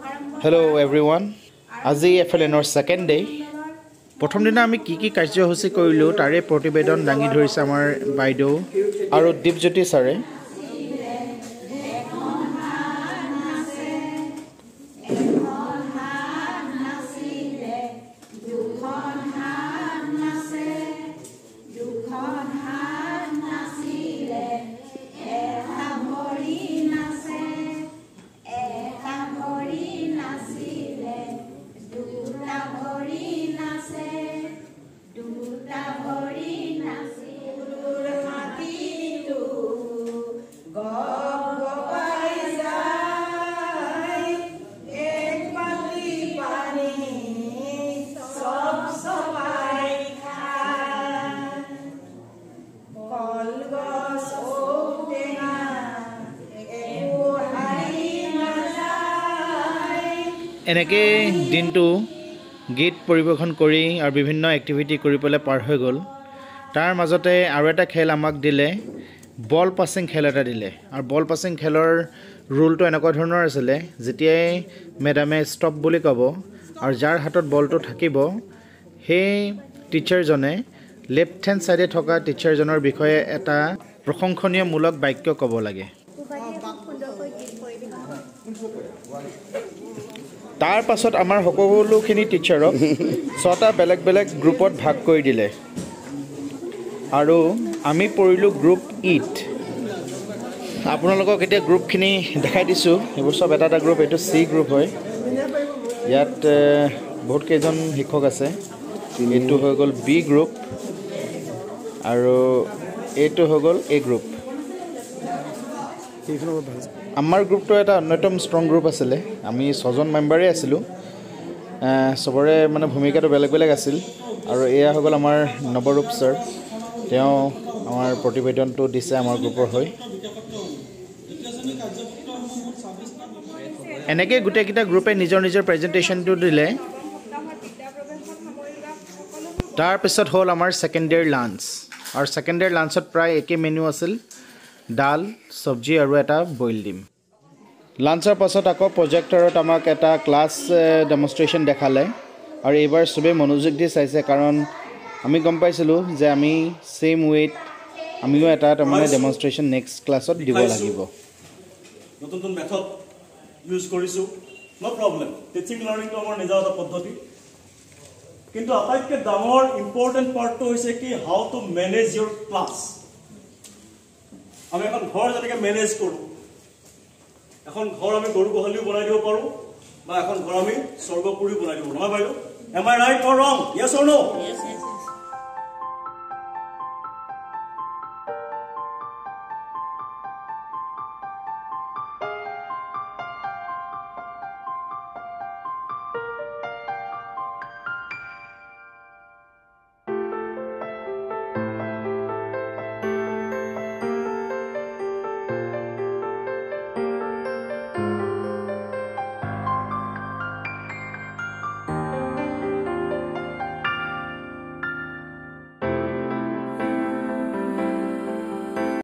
Hello everyone. আজি FLN or second day. প্ৰথম দিনা আমি কি কাৰ্যসূচী কৰিলো তাৰে প্ৰতিবেদন দাঙি ধৰিছে আমাৰ বাইদেউ আৰু দীপজ্যোতি ছাৰে। এনেকে দিনটো গীত পৰিবেশন কৰি আৰু বিভিন্ন এক্টিভিটি কৰি পেলাই পাৰ হৈ গ'ল। তাৰ মাজতে আৰু এটা খেল আমাক দিলে, বল পাছিং খেল এটা দিলে। আৰু বল পাছিং খেলৰ ৰুলটো এনেকুৱা ধৰণৰ আছিলে, যেতিয়াই মেডামে ষ্টপ বুলি ক'ব আৰু যাৰ হাতত বলটো থাকিব সেই টিচাৰজনে লেফ্ট হেণ্ড ছাইডে থকা টিচাৰজনৰ বিষয়ে এটা প্ৰশংসনীয়মূলক বাক্য ক'ব লাগে। তাৰ পাছত আমাৰ সকলোখিনি টিচাৰক 6টা বেলেগ বেলেগ গ্ৰুপত ভাগ কৰি দিলে আৰু আমি পৰিলোঁ গ্ৰুপ ইট। আপোনালোকক এতিয়া গ্ৰুপখিনি দেখাই দিছোঁ। এইবোৰ চব এটা গ্ৰুপ, এইটো চি গ্ৰুপ হয়। ইয়াত বহুত কেইজন শিক্ষক আছে। এইটো হৈ গ'ল বি গ্ৰুপ আৰু এইটো হৈ গ'ল এ গ্ৰুপ। আমাৰ গ্ৰুপটো এটা অন্যতম ষ্ট্ৰং গ্ৰুপ আছিলে। আমি 6জন মেম্বাৰেই আছিলোঁ। চবৰে মানে ভূমিকাটো বেলেগ বেলেগ আছিল। আৰু এয়া হৈ গ'ল আমাৰ নৱৰূপ ছাৰ। তেওঁ আমাৰ প্ৰতিবেদনটো দিছে আমাৰ গ্ৰুপৰ হৈ। এনেকৈ গোটেইকেইটা গ্ৰুপে নিজৰ নিজৰ প্ৰেজেণ্টেশ্যনটো দিলে। তাৰপিছত হ'ল আমাৰ ছেকেণ্ডেৰী লাঞ্চ। আৰু ছেকেণ্ডেৰী লাঞ্চত প্ৰায় একেই মেনু আছিল, ডাল, চব্জি আৰু এটা বইল ডিম। লাঞ্চৰ পাছত আকৌ প্ৰজেক্টৰত আমাক এটা ক্লাছ ডেমনষ্ট্ৰেশ্যন দেখালে। আৰু এইবাৰ চবেই মনোযোগ দি চাইছে, কাৰণ আমি গম পাইছিলোঁ যে আমি ছেইম ৱেত আমিও এটা তাৰমানে ডেমনষ্ট্ৰেশ্যন নেক্সট ক্লাছত দিব লাগিব। নতুন নতুন মেথড ইউজ কৰিছোঁ, ন' প্ৰব্লেম। টিচিং লাৰ্ণিংটো আমাৰ নিজৰ এটা পদ্ধতি। কিন্তু আটাইতকৈ ডাঙৰ ইম্পৰ্টেণ্ট পাৰ্টটো হৈছে কি, how to manage your class. আমি এখন ঘৰ যেনেকৈ মেনেজ কৰোঁ, এখন ঘৰ আমি গৰু গোহালিও বনাই দিব পাৰোঁ বা এখন ঘৰ আমি স্বৰ্গপুৰীও বনাই দিব পাৰোঁ। নহয় বাইদেউ? এম আই ৰাইট অৰ ৰং? য়েছ অৰ নো?